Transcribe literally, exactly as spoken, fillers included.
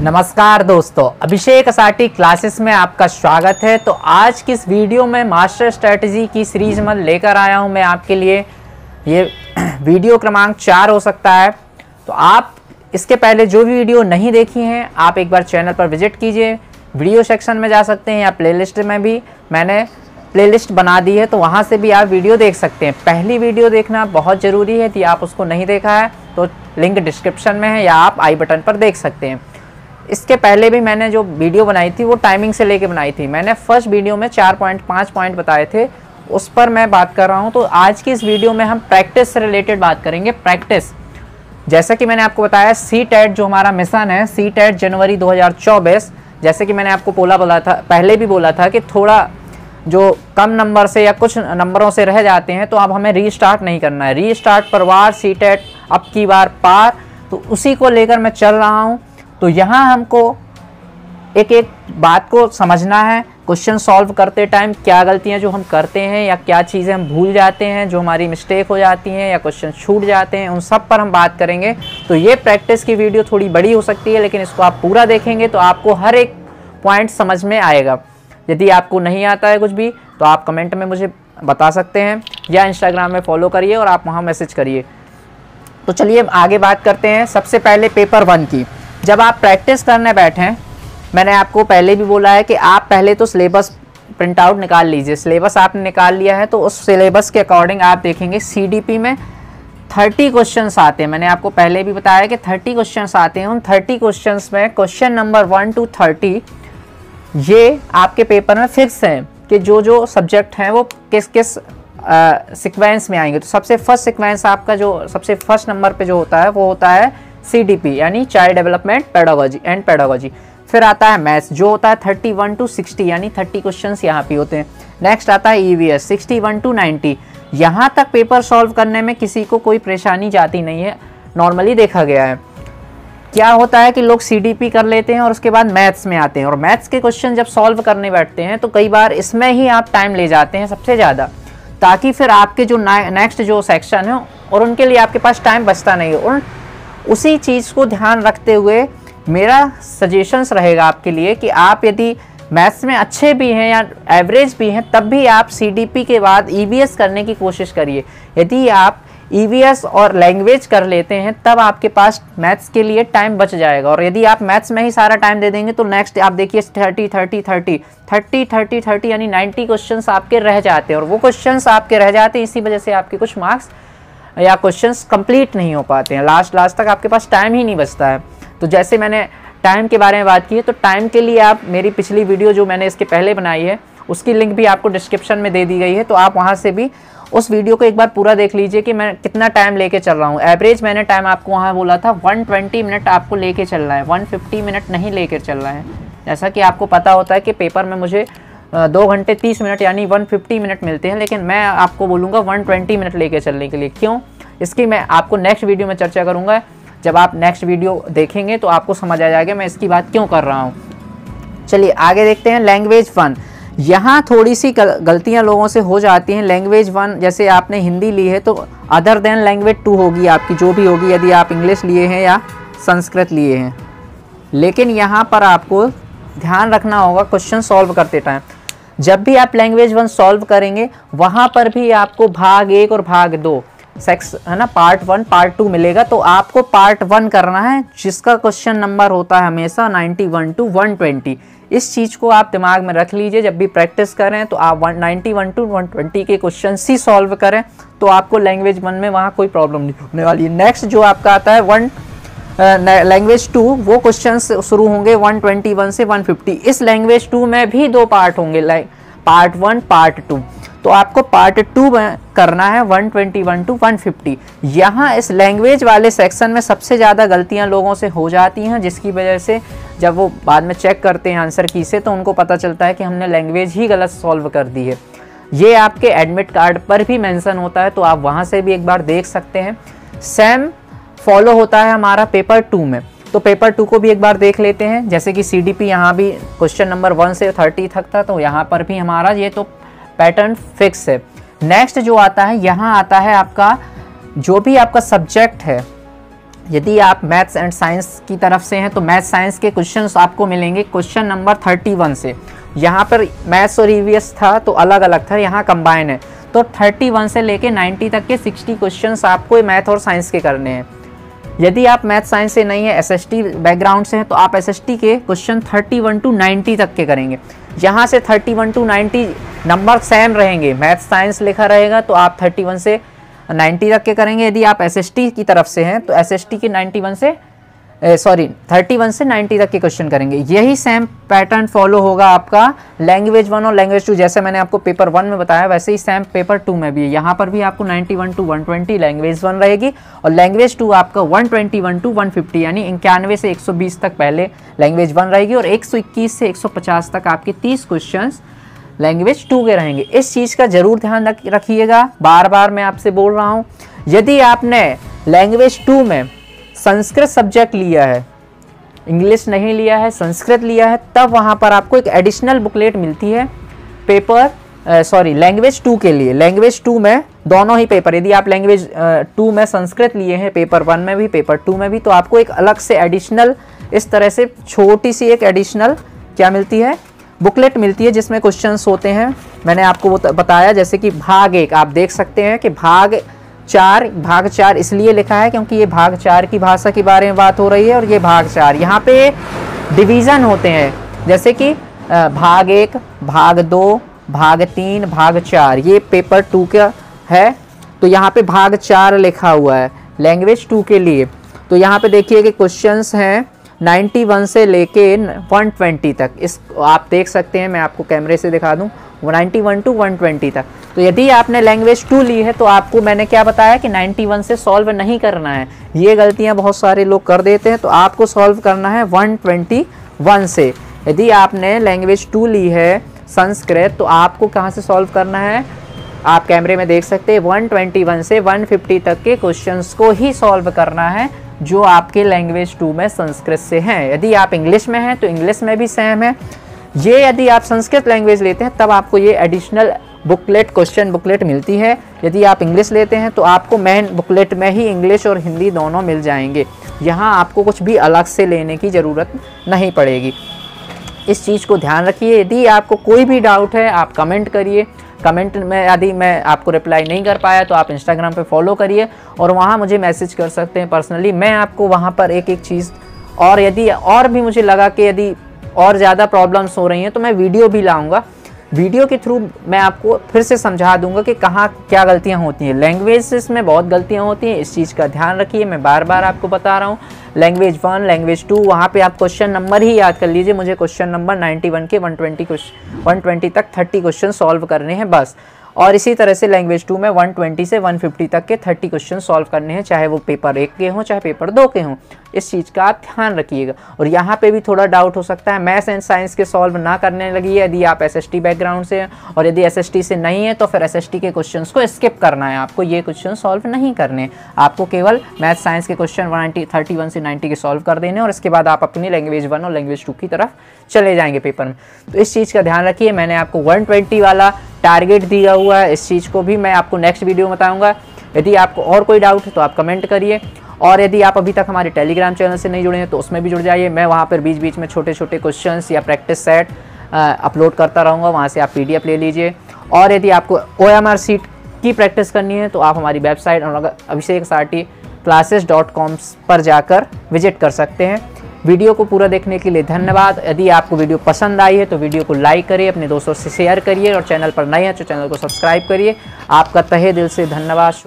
नमस्कार दोस्तों, अभिषेक असाटी क्लासेस में आपका स्वागत है। तो आज की इस वीडियो में मास्टर स्ट्रेटजी की सीरीज में लेकर आया हूं मैं आपके लिए। ये वीडियो क्रमांक चार हो सकता है। तो आप इसके पहले जो भी वीडियो नहीं देखी हैं आप एक बार चैनल पर विजिट कीजिए। वीडियो सेक्शन में जा सकते हैं या प्लेलिस्ट में भी मैंने प्लेलिस्ट बना दी है, तो वहाँ से भी आप वीडियो देख सकते हैं। पहली वीडियो देखना बहुत ज़रूरी है। यदि आप उसको नहीं देखा है तो लिंक डिस्क्रिप्शन में है या आप आई बटन पर देख सकते हैं। इसके पहले भी मैंने जो वीडियो बनाई थी वो टाइमिंग से लेके बनाई थी। मैंने फर्स्ट वीडियो में चार पॉइंट पाँच पॉइंट बताए थे, उस पर मैं बात कर रहा हूँ। तो आज की इस वीडियो में हम प्रैक्टिस से रिलेटेड बात करेंगे। प्रैक्टिस, जैसा कि मैंने आपको बताया, सी टेट जो हमारा मिशन है, सी टेट जनवरी दो हज़ार चौबीस, जैसे कि मैंने आपको बोला बोला था पहले भी बोला था कि थोड़ा जो कम नंबर से या कुछ नंबरों से रह जाते हैं तो अब हमें रीस्टार्ट नहीं करना है। रीस्टार्ट पर वार, सी टेट अब की बार पार, तो उसी को लेकर मैं चल रहा हूँ। तो यहाँ हमको एक एक बात को समझना है। क्वेश्चन सॉल्व करते टाइम क्या गलतियाँ जो हम करते हैं या क्या चीज़ें हम भूल जाते हैं, जो हमारी मिस्टेक हो जाती हैं या क्वेश्चन छूट जाते हैं, उन सब पर हम बात करेंगे। तो ये प्रैक्टिस की वीडियो थोड़ी बड़ी हो सकती है, लेकिन इसको आप पूरा देखेंगे तो आपको हर एक पॉइंट समझ में आएगा। यदि आपको नहीं आता है कुछ भी तो आप कमेंट में मुझे बता सकते हैं या इंस्टाग्राम में फॉलो करिए और आप वहाँ मैसेज करिए। तो चलिए आगे बात करते हैं। सबसे पहले पेपर वन की, जब आप प्रैक्टिस करने बैठें, मैंने आपको पहले भी बोला है कि आप पहले तो सिलेबस प्रिंट आउट निकाल लीजिए। सिलेबस आपने निकाल लिया है तो उस सिलेबस के अकॉर्डिंग आप देखेंगे सीडीपी में तीस क्वेश्चंस आते हैं। मैंने आपको पहले भी बताया कि तीस क्वेश्चंस आते हैं। उन तीस क्वेश्चंस में question number one to thirty ये आपके पेपर में फिक्स है कि जो जो सब्जेक्ट हैं वो किस किस सीक्वेंस में आएंगे। तो सबसे फर्स्ट सीक्वेंस आपका जो सबसे फर्स्ट नंबर पे जो होता है वो होता है सीडीपी यानी child development pedagogy and pedagogy. फिर आता है मैथ्स जो होता है थर्टी वन टू सिक्सटी यानी तीस क्वेश्चंस यहाँ पे होते हैं। नेक्स्ट आता है EVS sixty one to ninety. यहाँ तक पेपर सॉल्व करने में किसी को कोई परेशानी जाती नहीं है, नॉर्मली देखा गया है। क्या होता है कि लोग सीडीपी कर लेते हैं और उसके बाद मैथ्स में आते हैं, और मैथ्स के क्वेश्चन जब सॉल्व करने बैठते हैं तो कई बार इसमें ही आप टाइम ले जाते हैं सबसे ज़्यादा, ताकि फिर आपके जो नेक्स्ट जो सेक्शन है और उनके लिए आपके पास टाइम बचता नहीं है। और उसी चीज़ को ध्यान रखते हुए मेरा सजेशंस रहेगा आपके लिए कि आप यदि मैथ्स में अच्छे भी हैं या एवरेज भी हैं तब भी आप सीडीपी के बाद ईवीएस करने की कोशिश करिए। यदि आप ईवीएस और लैंग्वेज कर लेते हैं तब आपके पास मैथ्स के लिए टाइम बच जाएगा। और यदि आप मैथ्स में ही सारा टाइम दे देंगे तो नेक्स्ट आप देखिए thirty thirty thirty thirty thirty thirty यानी नाइन्टी क्वेश्चंस आपके रह जाते हैं। और वो क्वेश्चंस आपके रह जाते हैं, इसी वजह से आपके कुछ मार्क्स या क्वेश्चंस कंप्लीट नहीं हो पाते हैं। लास्ट लास्ट तक आपके पास टाइम ही नहीं बचता है। तो जैसे मैंने टाइम के बारे में बात की है, तो टाइम के लिए आप मेरी पिछली वीडियो जो मैंने इसके पहले बनाई है उसकी लिंक भी आपको डिस्क्रिप्शन में दे दी गई है, तो आप वहाँ से भी उस वीडियो को एक बार पूरा देख लीजिए कि मैं कितना टाइम लेके चल रहा हूँ। एवरेज मैंने टाइम आपको वहाँ बोला था एक सौ बीस मिनट आपको लेके चलना है, एक सौ पचास मिनट नहीं लेकर चलना है। जैसा कि आपको पता होता है कि पेपर में मुझे दो घंटे तीस मिनट यानी एक सौ पचास मिनट मिलते हैं, लेकिन मैं आपको बोलूँगा एक सौ बीस मिनट लेके चलने के लिए। क्यों, इसकी मैं आपको नेक्स्ट वीडियो में चर्चा करूँगा। जब आप नेक्स्ट वीडियो देखेंगे तो आपको समझ आ जाएगा मैं इसकी बात क्यों कर रहा हूँ। चलिए आगे देखते हैं। लैंग्वेज वन, यहाँ थोड़ी सी गलतियाँ लोगों से हो जाती हैं। लैंग्वेज वन, जैसे आपने हिंदी ली है तो अदर देन लैंग्वेज टू होगी आपकी, जो भी होगी, यदि आप इंग्लिश लिए हैं या संस्कृत लिए हैं। लेकिन यहाँ पर आपको ध्यान रखना होगा क्वेश्चन सॉल्व करते टाइम, जब भी आप लैंग्वेज वन सॉल्व करेंगे वहाँ पर भी आपको भाग एक और भाग दो सेक्स है ना, पार्ट वन पार्ट टू मिलेगा। तो आपको पार्ट वन करना है जिसका क्वेश्चन नंबर होता है हमेशा ninety one to one twenty. इस चीज़ को आप दिमाग में रख लीजिए। जब भी प्रैक्टिस करें तो आप ninety one to one twenty के क्वेश्चन ही सॉल्व करें तो आपको लैंग्वेज वन में वहाँ कोई प्रॉब्लम नहीं होने वाली है। नेक्स्ट जो आपका आता है वन लैंग्वेज टू, वो क्वेश्चन शुरू होंगे वन ट्वेंटी वन से वन फिफ्टी। इस लैंग्वेज टू में भी दो पार्ट होंगे, like part one part two. तो आपको पार्ट टू में करना है one twenty one to one fifty. यहाँ इस लैंग्वेज वाले सेक्शन में सबसे ज़्यादा गलतियाँ लोगों से हो जाती हैं, जिसकी वजह से जब वो बाद में चेक करते हैं आंसर की से तो उनको पता चलता है कि हमने लैंग्वेज ही गलत सॉल्व कर दी है। ये आपके एडमिट कार्ड पर भी मेंशन होता है, तो आप वहाँ से भी एक बार देख सकते हैं। सेम फॉलो होता है हमारा पेपर टू में, तो पेपर टू को भी एक बार देख लेते हैं। जैसे कि सीडीपी यहाँ भी क्वेश्चन नंबर वन से थर्टी तक था, तो यहाँ पर भी हमारा ये तो पैटर्न फिक्स है। नेक्स्ट जो आता है, यहाँ आता है आपका जो भी आपका सब्जेक्ट है यदि आप मैथ्स एंड साइंस की तरफ से हैं तो मैथ्स साइंस के क्वेश्चंस आपको मिलेंगे क्वेश्चन नंबर थर्टी वन से। यहाँ पर मैथ्स और ईवीएस था तो अलग अलग था, यहाँ कंबाइन है। तो थर्टी वन से लेके नाइन्टी तक के सिक्सटी क्वेश्चंस आपको मैथ और साइंस के करने हैं। यदि आप मैथ साइंस से नहीं है, एसएसटी बैकग्राउंड से हैं, तो आप एसएसटी के question thirty one to ninety तक के करेंगे। यहाँ से thirty one to ninety number same रहेंगे, मैथ साइंस लिखा रहेगा तो आप थर्टी वन से नाइन्टी तक के करेंगे। यदि आप एसएसटी की तरफ से हैं तो एसएसटी के नाइन्टी वन से सॉरी थर्टी वन से नाइन्टी तक के क्वेश्चन करेंगे। यही सेम पैटर्न फॉलो होगा आपका लैंग्वेज वन और लैंग्वेज टू। जैसे मैंने आपको पेपर वन में बताया वैसे ही सेम पेपर टू में भी है। यहाँ पर भी आपको ninety one to one twenty language one रहेगी और लैंग्वेज टू आपका one twenty one to one fifty यानी इक्यानवे से एक सौ बीस तक पहले लैंग्वेज वन रहेगी और एक सौ इक्कीस से एक सौ पचास तक आपके तीस क्वेश्चन लैंग्वेज टू के रहेंगे। इस चीज़ का जरूर ध्यान रखिएगा, बार बार मैं आपसे बोल रहा हूँ। यदि आपने लैंग्वेज टू में संस्कृत सब्जेक्ट लिया है, इंग्लिश नहीं लिया है, संस्कृत लिया है, तब वहाँ पर आपको एक एडिशनल बुकलेट मिलती है पेपर सॉरी लैंग्वेज टू के लिए। लैंग्वेज टू में दोनों ही पेपर, यदि आप लैंग्वेज टू में संस्कृत लिए हैं पेपर वन में भी पेपर टू में भी, तो आपको एक अलग से एडिशनल इस तरह से छोटी सी एक एडिशनल क्या मिलती है, बुकलेट मिलती है जिसमें क्वेश्चंस होते हैं। मैंने आपको वो बताया, जैसे कि भाग एक आप देख सकते हैं कि भाग चार, भाग चार इसलिए लिखा है क्योंकि ये भाग चार की भाषा के बारे में बात हो रही है और ये भाग चार, यहाँ पे डिवीज़न होते हैं जैसे कि भाग एक, भाग दो, भाग तीन, भाग चार, ये पेपर टू का है। तो यहाँ पे भाग चार लिखा हुआ है लैंग्वेज टू के लिए। तो यहाँ पे देखिए कि क्वेश्चंस हैं नाइन्टी वन से लेके वन ट्वेंटी तक, इस आप देख सकते हैं, मैं आपको कैमरे से दिखा दूँ, ninety one to one twenty तक। तो यदि आपने लैंग्वेज टू ली है तो आपको मैंने क्या बताया कि नाइन्टी वन से सॉल्व नहीं करना है। ये गलतियां बहुत सारे लोग कर देते हैं, तो आपको सॉल्व करना है वन ट्वेंटी वन से। यदि आपने लैंग्वेज टू ली है संस्कृत तो आपको कहाँ से सॉल्व करना है, आप कैमरे में देख सकते हैं, वन ट्वेंटी वन से वन फिफ्टी तक के क्वेश्चंस को ही सॉल्व करना है जो आपके लैंग्वेज टू में संस्कृत से हैं। यदि आप इंग्लिश में हैं तो इंग्लिश में भी सेम है। ये यदि आप संस्कृत लैंग्वेज लेते हैं तब आपको ये एडिशनल बुकलेट, क्वेश्चन बुकलेट मिलती है। यदि आप इंग्लिश लेते हैं तो आपको मेन बुकलेट में ही इंग्लिश और हिंदी दोनों मिल जाएंगे। यहाँ आपको कुछ भी अलग से लेने की ज़रूरत नहीं पड़ेगी। इस चीज़ को ध्यान रखिए। यदि आपको कोई भी डाउट है आप कमेंट करिए, कमेंट में यदि मैं आपको रिप्लाई नहीं कर पाया तो आप इंस्टाग्राम पे फॉलो करिए और वहाँ मुझे मैसेज कर सकते हैं पर्सनली, मैं आपको वहाँ पर एक एक चीज़, और यदि और भी मुझे लगा कि यदि और ज़्यादा प्रॉब्लम्स हो रही हैं तो मैं वीडियो भी लाऊंगा, वीडियो के थ्रू मैं आपको फिर से समझा दूंगा कि कहाँ क्या गलतियाँ होती हैं। लैंग्वेजेस में बहुत गलतियाँ होती हैं, इस चीज़ का ध्यान रखिए। मैं बार बार आपको बता रहा हूँ, लैंग्वेज वन, लैंग्वेज टू, वहाँ पे आप क्वेश्चन नंबर ही याद कर लीजिए। मुझे क्वेश्चन नंबर नाइन्टी वन के वन ट्वेंटी वन ट्वेंटी तक थर्टी क्वेश्चन सॉल्व करने हैं बस। और इसी तरह से लैंग्वेज टू में वन ट्वेंटी से वन फिफ्टी तक के थर्टी क्वेश्चन सॉल्व करने हैं, चाहे वो पेपर एक के हों चाहे पेपर दो के हों। इस चीज़ का आप ध्यान रखिएगा। और यहाँ पे भी थोड़ा डाउट हो सकता है, मैथ्स एंड साइंस के सॉल्व ना करने लगी यदि आप एसएसटी बैकग्राउंड से हैं, और यदि एसएसटी से नहीं है तो फिर एसएसटी के क्वेश्चंस को स्किप करना है, आपको ये क्वेश्चन सॉल्व नहीं करने। आपको केवल मैथ्स साइंस के क्वेश्चन नाइन्टी थर्टी वन से नाइन्टी के सॉल्व कर देने और इसके बाद आप अपनी लैंग्वेज वन और लैंग्वेज टू की तरफ चले जाएंगे पेपर में। तो इस चीज़ का ध्यान रखिए। मैंने आपको वन ट्वेंटी वाला टारगेट दिया हुआ है, इस चीज़ को भी मैं आपको नेक्स्ट वीडियो में बताऊंगा। यदि आपको और कोई डाउट है तो आप कमेंट करिए, और यदि आप अभी तक हमारे टेलीग्राम चैनल से नहीं जुड़े हैं तो उसमें भी जुड़ जाइए। मैं वहाँ पर बीच बीच में छोटे छोटे क्वेश्चंस या प्रैक्टिस सेट अपलोड करता रहूँगा, वहाँ से आप पीडीएफ ले लीजिए। और यदि आपको ओएमआर सीट की प्रैक्टिस करनी है तो आप हमारी वेबसाइट अभिषेक सारथी क्लासेस डॉट कॉम पर जाकर विजिट कर सकते हैं। वीडियो को पूरा देखने के लिए धन्यवाद। यदि आपको वीडियो पसंद आई है तो वीडियो को लाइक करिए, अपने दोस्तों से शेयर करिए, और चैनल पर नए हैं तो चैनल को सब्सक्राइब करिए। आपका तहे दिल से धन्यवाद।